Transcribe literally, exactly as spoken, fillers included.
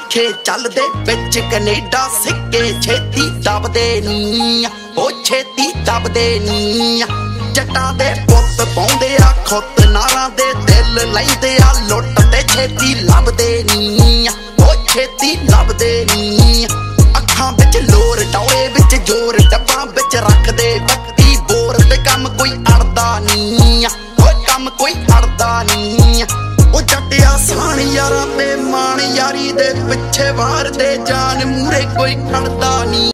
पुरखे चलदे बिच कनेडा सिक्के छेती दबदे नी ओ छेती दबदे नी जट्टां दे पुत्त पाउंदे आ खुत नारां दे दिल लैंदे आ लुट ते छेती लभदे नी ओ छेती लभदे नी अखां बिच लोर टौले बिच जोर डब्बां बिच रखदे बत्ती बोर ते कम कोई अड़दा नी ओ कम कोई अड़दा नी ओ जट आसान यारां ते मान यारी दे पिछे वार दे जान मूरे कोई खड़दा नी।